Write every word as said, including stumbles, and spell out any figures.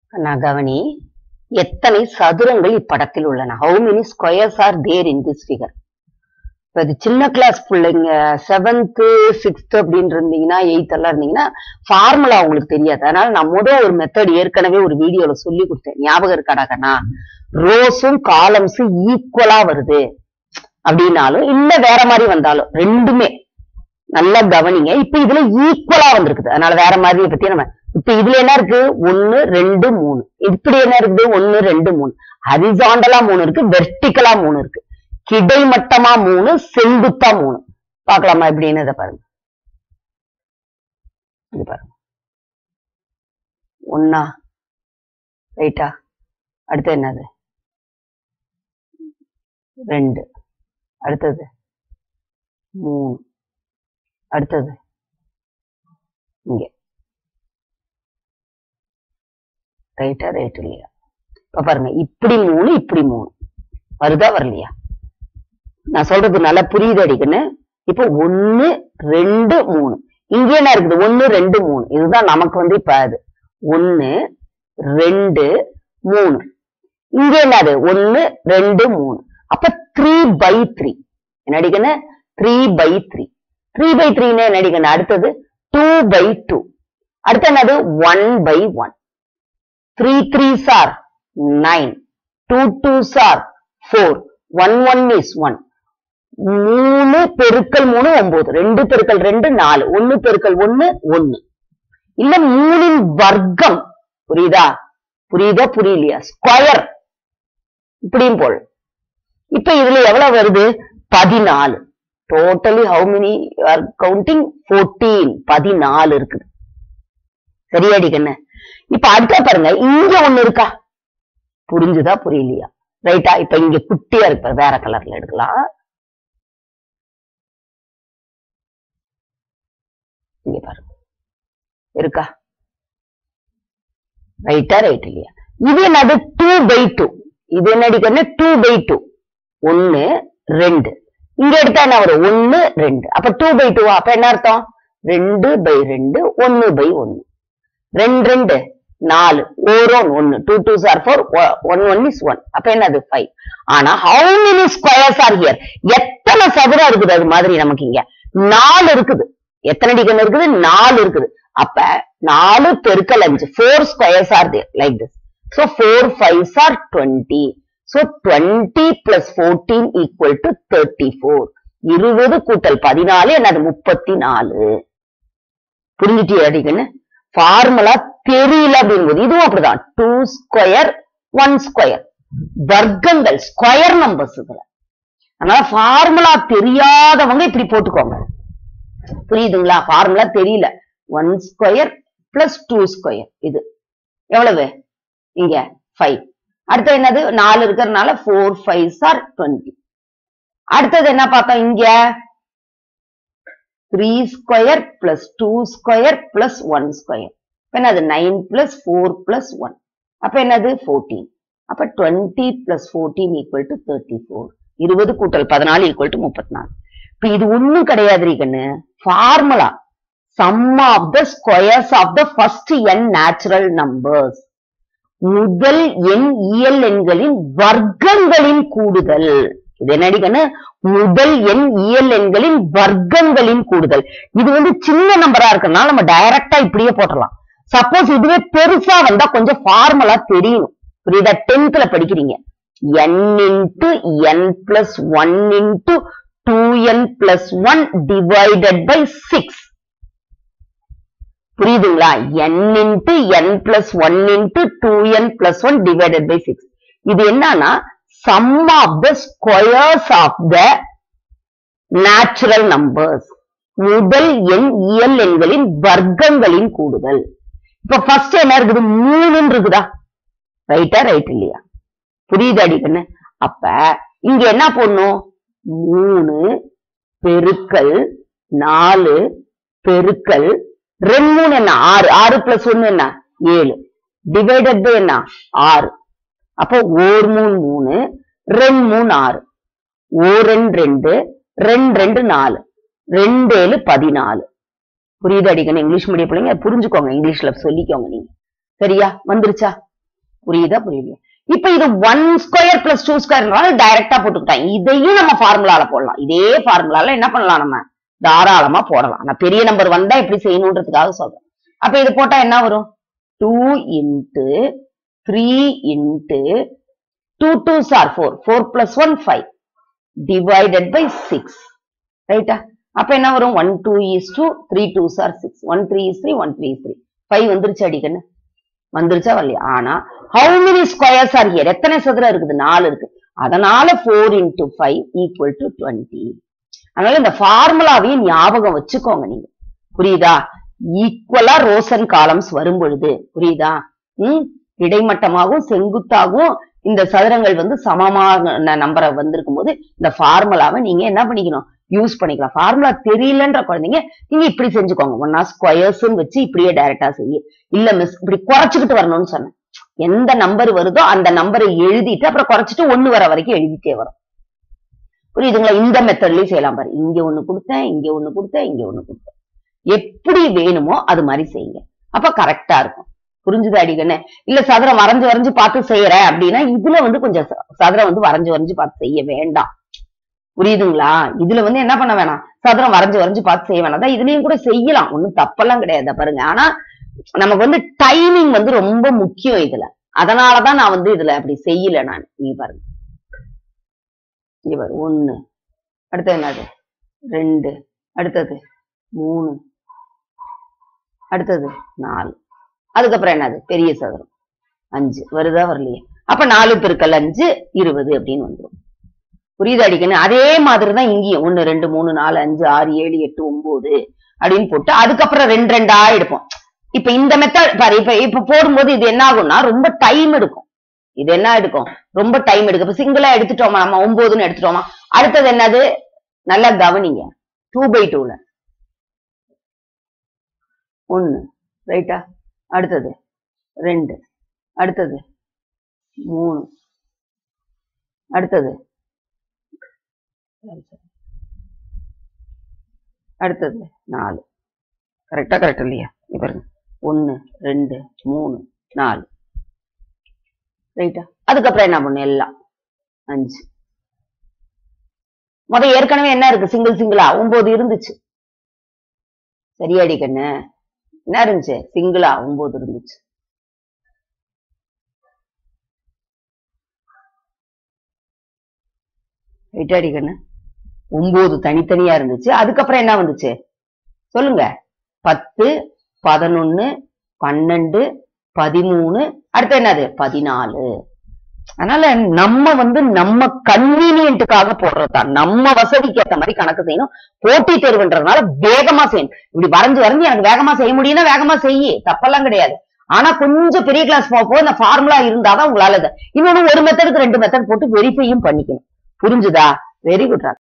நான் கவனி எத்தனை சதுரங்கள் இப்படத்தில் உள்ளன. how many squares are there in this figure? இப்ப இது சின்ன கிளாஸ் பிள்ளைங்க செவன்த் சிக்ஸ்த் அப்படின்னு இருந்தீங்கன்னா எயித் எல்லாம் இருந்தீங்கன்னா ஃபார்முலா உங்களுக்கு தெரியாது. அதனால நான் முதல் ஒரு மெத்தட் ஏற்கனவே ஒரு வீடியோல சொல்லி கொடுத்தேன், ஞாபகம் இருக்காடாக்கண்ணா. ரோஸும் காலம்ஸும் ஈக்குவலா வருது அப்படின்னாலும் இல்ல வேற மாதிரி வந்தாலும் ரெண்டுமே நல்லா கவனிங்க. இப்ப இதுல ஈக்குவலா வந்திருக்குது, அதனால வேற மாதிரி பத்தி நம்ம இப்ப இதுல என்ன இருக்கு, ஒன்னு ரெண்டு மூணு. இப்படி என்ன இருக்குது, ஒன்னு ரெண்டு மூணு. ஹரிசாண்டலா மூணு இருக்கு, வெர்டிகலா மூணு இருக்கு, கிடைமட்டமா மூணு, செங்குத்தா மூணு. பாக்கலாமா எப்படின்னு இதை பாருங்க. இது பாருங்க, ஒன்னா ரைட்டா, அடுத்து என்னது ரெண்டு, அடுத்தது மூணு, அடுத்தது இங்க ரைட்டா ரைட் இல்லையா. இப்ப பாருங்க, இப்படி மூணு இப்படி மூணு வருதா வரலையா? நான் சொல்றது நல்லா புரியுது அடிக்குன்னு. இப்போ ஒன்னு ரெண்டு மூணு, இங்க என்ன இருக்குது, ஒன்னு ரெண்டு மூணு. இதுதான் நமக்கு வந்து இப்ப அது ஒன்னு ரெண்டு மூணு. இங்க என்னது, ஒன்னு ரெண்டு மூணு. அப்ப த்ரீ பை த்ரீ என்ன அடிக்கன்னு, three by three. Three by த்ரீன்னு என்ன அடிக்கணும், அடுத்தது டூ பை டூ. அடுத்து என்னது, one by one. Three threes are nine, two twos are four, one one is one. மூணு பெருக்கல் மூணு ஒன்பது, ரெண்டு பெருக்கல் ரெண்டு நாலு, ஒன்னு பெருக்கல் ஒன்னு ஒன்னு. இல்ல மூணின் வர்க்கம், புரியுதா புரியுதா புரியலையா, ஸ்கொயர் இப்படியும் போல். இப்ப இதுல எவ்வளவு வருது, பதினாலு. Totally how many are counting, fourteen, பதினாலு இருக்குது. சரியாடி கண்ணு. இப்ப அடுத்த பாருங்க, இங்க ஒண்ணு இருக்கா, புரிஞ்சுதா புரியலையா, ரைட்டா. இப்ப இங்க குட்டியா இருப்ப, வேற கலர்ல எடுக்கலாம். இங்க பாருங்க இருக்கா, ரைட்டா ரைட் இல்லையா. இது என்னது, டூ பை டூ. இது என்ன அடிக்கன்னு, டூ பை டூ. ஒன்னு ரெண்டு, இங்க எடுத்தா என்ன வரும், ஒன்னு ரெண்டு. அப்ப டூ பை டூ, அப்ப என்ன அர்த்தம், ரெண்டு பை ரெண்டு, ஒன்னு பை ஒன்னு. ரெண்டு ரெண்டு நாலு, ஓர் ஒன் ஒன்னு, two two are four, one one is one. அப்ப என்னது ஃபைவ். ஆனா how many squares are here, எத்தனை சதுரம் இருக்குது, அது மாதிரி நமக்கு இங்க நாலு இருக்குது. எத்தனை டிகிரி இருக்குது, நாலு இருக்குது. அப்ப நாலு பெருக்கல் அஞ்சு, four squares are there like this. So four fives are twenty. So twenty plus fourteen equal to thirty-four. இருபது கூட்டல் பதினாலு என்னது, முப்பத்தி நாலு. புரிஞ்சுட்டியா அடிக்கன்னு. ஃபார்முலா தெரியல அப்படிங்கும்போது இதுவும் அப்படிதான், டூ ஸ்கொயர் ஒன் ஸ்கொயர், வர்க்கங்கள் ஸ்கொயர் நம்பர்ஸ் இதுல. அதனால ஃபார்முலா தெரியாதவங்க இப்படி போட்டுக்கோங்க, புரியுதுங்களா. ஃபார்முலா தெரியல, one square plus two square, இது எவ்வளவு இங்க ஃபைவ். அடுத்தது என்னது, நாலு இருக்கிறதுனால ஃபோர் ஃபைவ் ஆர் டுவெண்ட்டி. அடுத்தது என்ன பார்த்தோம், இங்க three square plus two square plus one square. என்னது, nine plus four plus one. அப்ப என்னது, ஃபோர்டீன். அப்ப twenty plus fourteen equal to thirty four. இருபது கூட்டல் பதினாலு ஈக்குவல் டு முப்பத்தி நாலு. இப்ப இது ஒண்ணும் கிடையாது கண்ணு, formula sum of the squares of the first n natural numbers. முதல் எண் இயல் எண்களின் வர்க்கங்களின் கூடுதல். இது என்னடிக்கன்னு, முதல் எண் இயல் எண்களின் வர்க்கங்களின் கூடுதல். இது வந்து சின்ன நம்பரா இருக்கனால நம்ம டைரக்டா இப்படியே போட்டலாம். சப்போஸ் இதுவே பெருசா வந்தா கொஞ்சம் ஃபார்முலா தெரியணும், புரியுதா. டென்த்ல படிக்கிறீங்க, n into n plus one into two n plus one divided by six. புரியுதுங்களா, n into n plus one into two n plus one divided by six. இது என்னன்னா sum of the squares of the natural numbers. முதல் எண் இயல் எண்களின் வர்க்கங்களின் கூடுதல். இப்ப ஃபர்ஸ்ட் என்ன இருக்குது, மூணு இருக்குதா, ரைட்டா ரைட் இல்லையா, புரியுது அடிக்கன்னு. அப்ப இங்க என்ன போடணும், மூணு பெருக்கல் நாலு பெருக்கல் ரெண்டு மூணு என்ன, ஆறு. ஆறு பிளஸ் ஒன்னு என்ன, ஏழு. டிவைடட் பை என்ன, ஆறு. அப்போ ஓர் மூணு மூணு, ரெண்டு மூணு ஆறு, ஓர் ரெண்டு ரெண்டு, ரெண்டு ரெண்டு நாலு, ரெண்டு ஏழு பதினாலு. புரியுது அடிக்கணும். இங்கிலீஷ் மீடியம் பிள்ளைங்க புரிஞ்சுக்கோங்க, இங்கிலீஷ்ல சொல்லிக்கோங்க நீங்க. சரியா வந்துருச்சா? புரியுதா புரியுது? இப்ப இது one square plus two square டைரக்டா போட்டுக்கிட்டான். இதையும் நம்ம ஃபார்முலால போடலாம். இதே ஃபார்முலால என்ன பண்ணலாம், நம்ம தாராளமா போடலாம். நான் பெரிய நம்பர் வந்தா எப்படி செய்யணுன்றதுக்காக சொல்றேன். அப்ப இது போட்டா என்ன வரும்? Two into three into two twos are four, four plus one five divided by six. ரைட்டா? அப்ப என்ன வரும்? One two is two, three twos are six, one three is three, one three is three. Five வந்துருச்சு அடிக்கன்னு, வந்துருச்சா வரலையா? ஆனா how many squares are here? எத்தனை சதுரம் இருக்குது? நாலு இருக்கு. அதனால four into five equal to twenty. அதனால இந்த ஃபார்முலாவையும் ஞாபகம் வச்சுக்கோங்க நீங்க. புரியுதா? ஈக்குவலா ரோஸ் அண்ட் காலம்ஸ் வரும் பொழுது, புரியுதா? உம் கிடைமட்டமாகவும் செங்குத்தாகவும் இந்த சதுரங்கள் வந்து சமமான நம்பரை வந்திருக்கும் போது இந்த ஃபார்முலாவை நீங்க என்ன பண்ணிக்கணும், யூஸ் பண்ணிக்கலாம். ஃபார்முலா தெரியலன்ற குழந்தைங்க நீங்க இப்படி செஞ்சுக்கோங்க. ஒன்னா ஸ்கொயர்ஸ் வச்சு இப்படியே டைரக்டா செய்ய, இல்ல மிஸ் இப்படி குறைச்சுக்கிட்டு வரணும்னு சொன்னேன். எந்த நம்பர் வருதோ அந்த நம்பரை எழுதிட்டு அப்புறம் குறைச்சிட்டு ஒண்ணு வர வரைக்கும் எழுதிட்டே வரும். புரியுதுங்களா? இந்த மெத்தட்லயும் செய்யலாம் பாரு. இங்க ஒண்ணு கொடுத்தேன், இங்க ஒண்ணு கொடுத்தேன், இங்க ஒண்ணு கொடுத்தேன். எப்படி வேணுமோ அது மாதிரி செய்யுங்க. அப்ப கரெக்டா இருக்கும். புரிஞ்சுது அடிக்கண்ணே? இல்ல சதுரம் வரைஞ்சு வரைஞ்சு பார்த்து செய்யறேன் அப்படின்னா இதுல வந்து கொஞ்சம் சதுரம் வந்து வரைஞ்சு வரைஞ்சு பார்த்து செய்ய வேண்டாம். புரியுதுங்களா? இதுல வந்து என்ன பண்ண வேணாம், சதுரம் வரைஞ்சு வரைஞ்சு பார்த்து செய்ய வேணாம். இதுலயும் கூட செய்யலாம், ஒண்ணும் தப்பெல்லாம் கிடையாது பாருங்க. ஆனா நமக்கு வந்து டைமிங் வந்து ரொம்ப முக்கியம் இதுல. அதனாலதான் நான் வந்து இதுல அப்படி செய்யல. நான் நீ பாருங்க, இங்க பாரு, ஒண்ணு, அடுத்தது என்னது, ரெண்டு, அடுத்தது மூணு, அடுத்தது நாலு, அதுக்கப்புறம் என்னது பெரிய சதுரம் அஞ்சு. வருதா வரலையே? அப்ப நாலு பெருக்கல் அஞ்சு இருபது அப்படின்னு வந்துடும். புரியுது அடிக்கணும்? அதே மாதிரிதான் இங்கேயும் ஒண்ணு ரெண்டு மூணு நாலு அஞ்சு ஆறு ஏழு எட்டு ஒன்பது அப்படின்னு போட்டு அதுக்கப்புறம் ரெண்டு ரெண்டா எடுப்போம். இப்ப இந்த மெத்தட் பாரு, இப்ப இப்ப போடும்போது இது என்ன ஆகும்னா ரொம்ப டைம் எடுக்கும். இது என்ன எடுக்கும், ரொம்ப டைம் எடுக்கும். இப்ப சிங்கிளா எடுத்துட்டோமா, நம்ம ஒன்பதுன்னு எடுத்துட்டோமா, அடுத்தது என்னது, நல்லா கவனிங்க. டூ பை டூல ஒண்ணு, ரைட்டா? அடுத்தது ரெண்டு, அடுத்தது மூணு, அடுத்தது அடுத்தது நாலு. கரெக்டா? கரெக்ட் இல்லையா? பாருங்க, ஒன்னு ரெண்டு மூணு நாலு, ரைட்டா? அதுக்கப்புறம் என்ன பண்ணும், எல்லாம் அஞ்சு. முத ஏற்கனவே என்ன இருக்கு, சிங்கிள் சிங்கிளா ஒன்பது இருந்துச்சு. சரியாடி கண்ணு? என்ன இருந்துச்சு, சிங்கிளா ஒன்பது இருந்துச்சு. ரைட்டாடி கண்ணு? ஒன்பது தனித்தனியா இருந்துச்சு. அதுக்கப்புறம் என்ன வந்துச்சு சொல்லுங்க, பத்து, பதினொன்னு, பன்னெண்டு, பதிமூணு, அடுத்து என்னது பதினாலு. அதனால நம்ம வந்து நம்ம கன்வீனியன்ட்டுக்காக போடுறதுதான், நம்ம வசதிக்கு ஏற்ற மாதிரி கணக்கு செய்யணும். போட்டி தேர்வுன்றதுனால வேகமா செய்யணும். இப்படி வரைஞ்சு வரைஞ்சு எனக்கு வேகமா செய்ய முடியும்னா வேகமா செய்ய, தப்பெல்லாம் கிடையாது. ஆனா கொஞ்சம் பெரிய கிளாஸ் போக இந்த ஃபார்முலா இருந்தாதான் உங்களால. இன்னொன்னு ஒரு மெத்தடுக்கு ரெண்டு மெத்தட் போட்டு வெரிஃபையும் பண்ணிக்கணும். புரிஞ்சுதா? Very good.